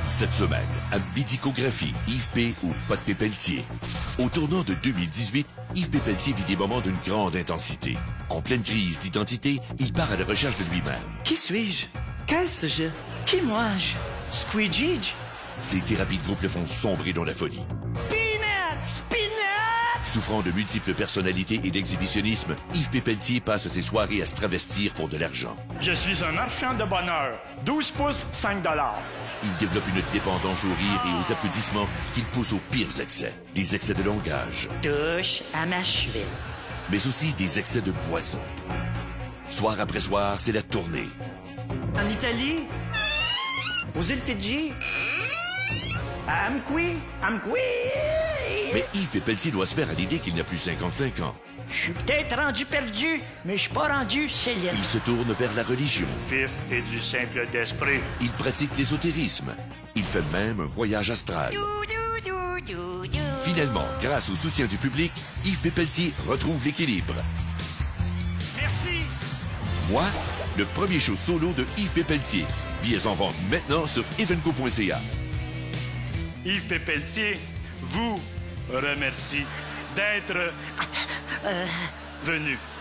Cette semaine, à Médicographie, Yves P. ou Pas de Pépeltier. Au tournant de 2018, Yves Pépeltier vit des moments d'une grande intensité. En pleine crise d'identité, il part à la recherche de lui-même. Qui suis-je? Qu'est-ce-je? Qui moi-je? Squeegee? Ses thérapies de groupe le font sombrer dans la folie. Peanuts! Peanuts! Souffrant de multiples personnalités et d'exhibitionnisme, Yves Pépeltier passe ses soirées à se travestir pour de l'argent. Je suis un marchand de bonheur. 12 pouces, 5 $. Il développe une dépendance au rire et aux applaudissements qu'il pousse aux pires excès. Des excès de langage, Touche à ma cheville. mais aussi des excès de boisson. Soir après soir, c'est la tournée. En Italie? Aux îles Fidji? À Amqui? Mais Yves Pépeltier doit se faire à l'idée qu'il n'a plus 55 ans. Je suis peut-être rendu perdu, mais je suis pas rendu Céline. Il se tourne vers la religion. Vif et du simple d'esprit. Il pratique l'ésotérisme. Il fait même un voyage astral. Finalement, grâce au soutien du public, Yves Pépeltier retrouve l'équilibre. Merci. Moi, le premier show solo de Yves Pépeltier. Billets en vente maintenant sur evenco.ca. Yves Pépeltier vous remercie d'être venu.